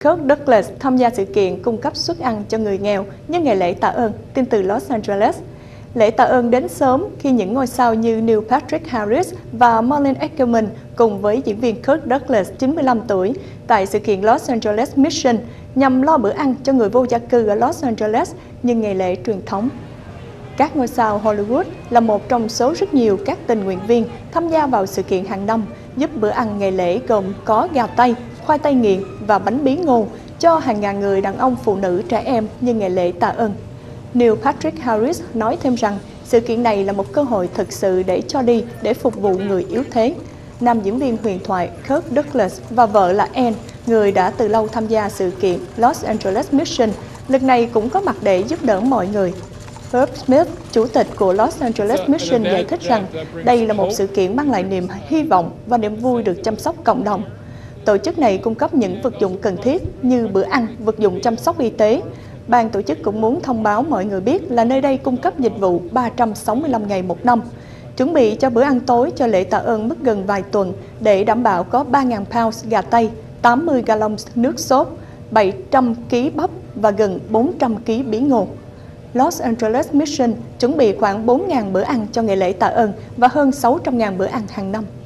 Kirk Douglas tham gia sự kiện cung cấp suất ăn cho người nghèo nhân ngày lễ tạ ơn, tin từ Los Angeles. Lễ tạ ơn đến sớm khi những ngôi sao như Neil Patrick Harris và Marlene Ackerman cùng với diễn viên Kirk Douglas 95 tuổi tại sự kiện Los Angeles Mission nhằm lo bữa ăn cho người vô gia cư ở Los Angeles nhân ngày lễ truyền thống. Các ngôi sao Hollywood là một trong số rất nhiều các tình nguyện viên tham gia vào sự kiện hàng năm, giúp bữa ăn ngày lễ gồm có gà tây, khoai tây nghiền và bánh bí ngô cho hàng ngàn người đàn ông, phụ nữ, trẻ em nhân ngày lễ tạ ơn. Neil Patrick Harris nói thêm rằng sự kiện này là một cơ hội thực sự để cho đi để phục vụ người yếu thế. Nam diễn viên huyền thoại Kirk Douglas và vợ là Anne, người đã từ lâu tham gia sự kiện Los Angeles Mission, lần này cũng có mặt để giúp đỡ mọi người. Herb Smith, chủ tịch của Los Angeles Mission giải thích rằng đây là một sự kiện mang lại niềm hy vọng và niềm vui được chăm sóc cộng đồng. Tổ chức này cung cấp những vật dụng cần thiết như bữa ăn, vật dụng chăm sóc y tế. Ban tổ chức cũng muốn thông báo mọi người biết là nơi đây cung cấp dịch vụ 365 ngày một năm. Chuẩn bị cho bữa ăn tối cho lễ tạ ơn mất gần vài tuần để đảm bảo có 3.000 pounds gà tây, 80 gallons nước sốt, 700 kg bắp và gần 400 kg bí ngô. Los Angeles Mission chuẩn bị khoảng 4.000 bữa ăn cho ngày lễ tạ ơn và hơn 600.000 bữa ăn hàng năm.